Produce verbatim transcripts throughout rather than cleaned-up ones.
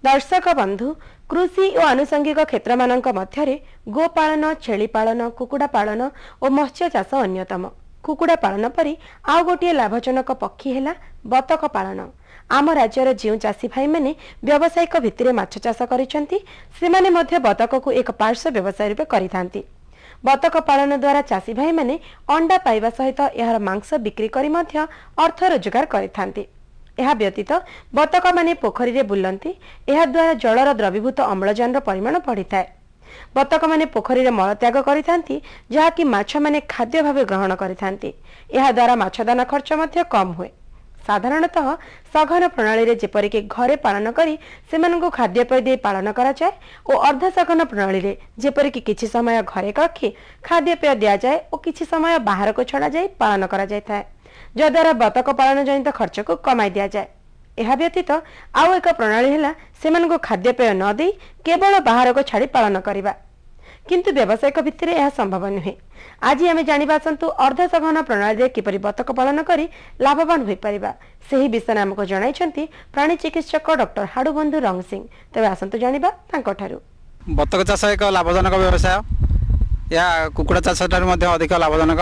दर्शक बंधु कृषि और आनुषंगिक क्षेत्र मानक मध्यरे गोपालन छेली पालन कुकुड़ा पालन और मत्स्य चाष अन्यतम। कुकुड़ा पालन परी आउ गोटे लाभजनक पक्षी है बतक पालन। आम राज्यर जो चाषी भाई मैंने व्यावसायिक भित्तिरे माछ चाष करिसेंती सेमाने मध्य बतक को एक पार्श्व व्यवसाय रूपे करिथांती। बतक पालन द्वारा चाषी भाई मैंने अंडा पाइबा सहित यार मांस बिक्री करी मध्य अर्थ रोजगार करिथांती। यह व्यतीत बतक माने पोखरी रे बुलंती। यह द्वारा जलर द्रवीभूत अम्लजान परिमाण बढ़ी थाए। बतक माने पोखरी रे मलत्याग करिथांती जहाँकि माछ माने खाद्य भावे ग्रहण करिथांती। यह द्वारा माछदाना खर्च मध्य कम हुए। साधारणतः सघन प्रणाली रे जेपरिक घरे पालन करी सेमानंको खाद्यपेय दे पालन करा जाए और अर्ध सघन प्रणाली रे जेपरिक किछि समय घरे रखी खाद्यपेय दिया जाए और किछि समय बाहर को छड़ा जाए पालन करा जाए थाए, जद्वारा बतक पालन जनित खर्च को कमाई दिया जाए। यह व्यतीत आउ एक प्रणाली है सेमानंको खाद्यपेय न दे केवल बाहर को छाड़ी पालन करवा, किंतु व्यावसायिक भित्तिरे यह संभव नुहे। आज आम जानिबा आसंतु अर्ध सघन प्रणाली रे किपरि बतक पालन करी लाभवान होई परिबा। सेही विषय हमको जणाइछंती प्राणी चिकित्सक डॉक्टर हाडुबंधु रंग सिंह। तेबे आसंतु जानिबा तांको ठारु। बतक चाष एक लाभजनक व्यवसाय। या कुकुड़ा चाष ठारु मध्ये अधिक लाभजनक।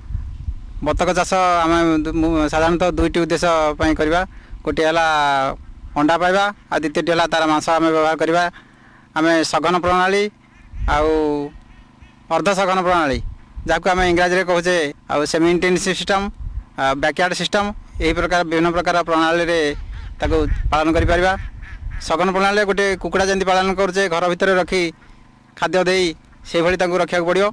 बतक चाष आम साधारणतः दुईटी उद्देश्य पई करबा। गोटे हला अंडा पाइबा आ द्वितीयटी हला तार मांस आम व्यवहार करबा। आम सघन प्रणाली आउ अर्ध सघन प्रणाली जहाँ आम इंग्राजी में कहे आउ semi intensive system backyard system यही प्रकार विभिन्न प्रकार प्रणाली रे ताको पालन करि परिबा। सघन प्रणाली गोटे कुकुड़ा जंती पालन करुचे घर भितर रखी खाद्य देई से भली ताको रखा पड़ो।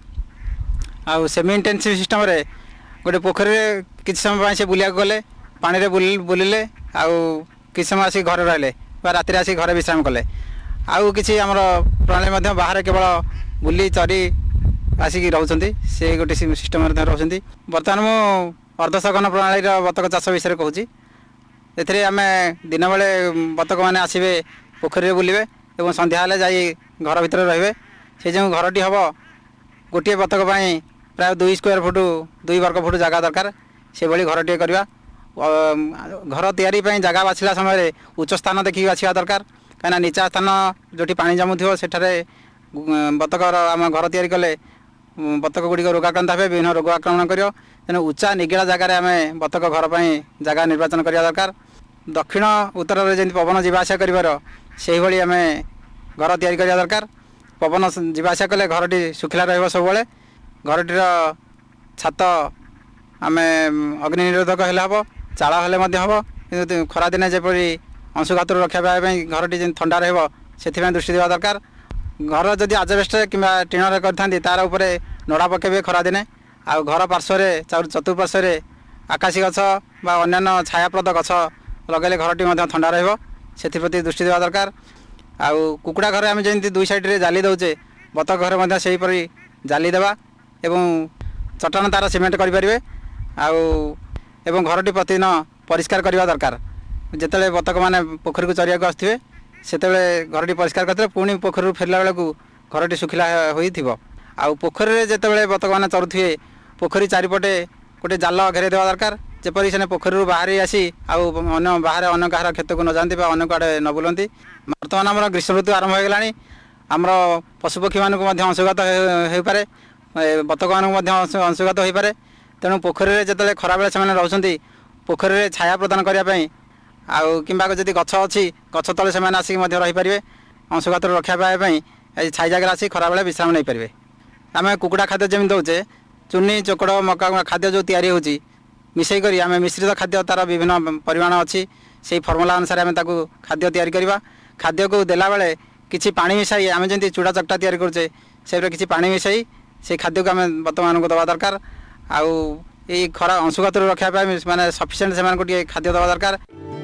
आउ सेमी इंटेंसिव सिस्टम रे गोटे पोखरी रे किछ समय से बुलिया गले पानी रे बुल बुलिले आउ किछ समय आसी घर रहले बा राति आसी घर विश्राम कले। आउ किछि हमर प्रणाली मध्य बाहर केवल बुली चरी आसिक रोचंती से गोटे सिस्टम रोचंती। बर्तमान मु अर्ध सघन प्रणाली बतक चाष विषय कहूँ। एथिरे आम दिन बेले बतक मैंने आसबे पोखरी रे बुलिबे एवं संध्या हेले जाई घर भितर रहिबे। से जो घरटी हम गोटे बतक पाई प्राय दुई स्क्वायर फुट दुई वर्ग फुट जगह दरकार से भली घरटी करवा। घर तैयारी पई जगह बाछिला समय उच्च स्थान देखिक बाछिया दरकार, कहीं नीचा स्थान जोटी पानी जमुथिबो सेठारे बतक आम घर तैयारी कले बतक गुड़िक रोगाक्रांत हे विभिन्न रोग आक्रमण कर। तेणु उच्चा निगिड़ा जगार आम बतक घर पर जगह निर्वाचन करवा दरकार। दक्षिण उत्तर में जमी पवन जावासा कर आम घर तैयारी करवा दरकार। पवन जावासा कले घरटी सुखिला रहिबो सबुबले। घरटीर छात आम अग्नि निरोधक हेले हम चाल हेले हम कि खरा दिने जेपरी अंशुघात रक्षा पाई घरटी जेन ठंडा रहिबो सेथिबाई दृष्टि देवा दरकार। घर जदि आजबेस्ट कि टीण कर तार उपरे नड़ा पकेबे खरा दिने। आ घर पार्श्व चतुर्पार्श्व आकाशी गछ बा अन्य छायाप्रद गछ लगेले घरटी ठंडा रहिबो सेथिप्रति दृष्टि देवा दरकार। आउ कुकुड़ा घर आम जमी दुई साइड रे जाली दौचे बतक घर मध्य सेही परी जाली देवा एवं चट्टान तार सीमेंट करें। आउ एवं घरटी प्रतिदिन परिष्कार करवा दरकार। जितेबाला बतक मैंने पोखरी को चरिया आसुवे सेतेबेले घरटी परिष्कार करते पुणी पोखरी फेरला बेलू घरटी सुखिला होइथिबो। आउ पोखरी रे जेतेबेले बतक मैंने चरुथिबे पोखरी चारिपटे गोटे जाल घेरे देवा दरकार जेपरी से पोखरी बाहरी आसी आउ अन्य बाहर अन्य कहार खेत को न जाती अन्य आड़े न बुलती। बर्तमान आम ग्रीष्म ऋतु आरंभ हो गलानी। आमर पशुपक्षी मानक अंशुघात हो पारे बतक मानक अंशुघात हो पारे। तेणु पोखरी रे जेतेबेले खरा बेले से रोचंती पोखरी रे छाया प्रदान करने आउ किंबा जदि गछ अच्छी गछ तले से आसिक रहीपर अंशुघात रक्षा पाई छाई जगह आसी खरा बेले विश्राम नहीं पारे। आम कुकुड़ा खाद्य जमी दौचे चुनी चोकड़ मका खाद्य जो तैयारी होची मिसई करी आम मिश्रित खाद्य तार विभिन्न परिमाण अच्छी से फर्मुला अनुसार आम खाद्य तैयारी करवा। खाद्य को देला बेले किछि पानी मिसाई आम जमी चूड़ा चकटा तैयारी करुचे से किछि पानी मिसाई से खाद्य को आम बर्तमान को दवा दरकार। आउ ये खरा अंशुघात रक्षा पाई माने सफिशिएंट से खाद्य दवा दरकार।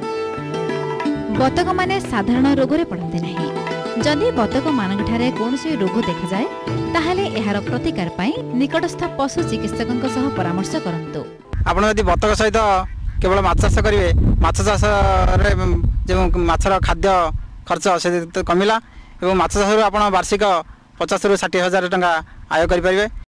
बतक माने साधारण रोग रे पड़ते नहीं। जदि बतक मानक ठारे कोनोसी रोग देखा जाए ताहले एहार प्रतिकार पाई निकटस्थ पशु चिकित्सकक सह परामर्श करंतु। आपण यदि बतक सहित केवल माछ चाष करिवे माछ चाष रे जे माछर खाद्य खर्च से कमिला एवं माछ चाष आपण वार्षिक पचास रु साठ हजार टंका आय करि परिबे।